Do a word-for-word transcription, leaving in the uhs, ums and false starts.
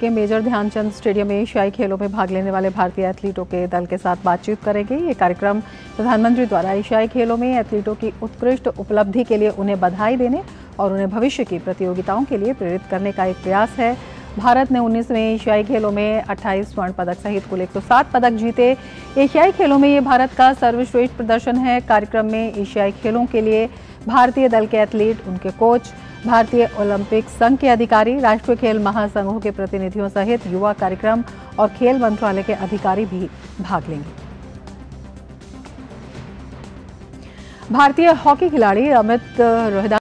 के major Dhyanchand stadium में एशियाई खेलों में भाग लेने वाले भारतीय एथलीटों के दल के साथ बातचीत करेंगे। ये कार्यक्रम प्रधानमंत्री द्वारा एशियाई खेलों में एथलीटों की उत्कृष्ट उपलब्धि के लिए उन्हें बधाई देने और उन्हें भविष्य की प्रतियोगिताओं के लिए प्रेरित करने का एक प्रयास है। भारत ने उन्नीसवें एशियाई खेलों में अट्ठाईस स्वर्ण पदक सहित कुल एक सौ सात पदक जीते। एशियाई खेलों में ये भारत का सर्वश्रेष्ठ प्रदर्शन है। कार्यक्रम में एशियाई खेलों के लिए भारतीय दल के एथलीट, उनके कोच, भारतीय ओलंपिक संघ के अधिकारी, राष्ट्रीय खेल महासंघों के प्रतिनिधियों सहित युवा कार्यक्रम और खेल मंत्रालय के अधिकारी भी भाग लेंगे। भारतीय हॉकी खिलाड़ी अमित रोहदा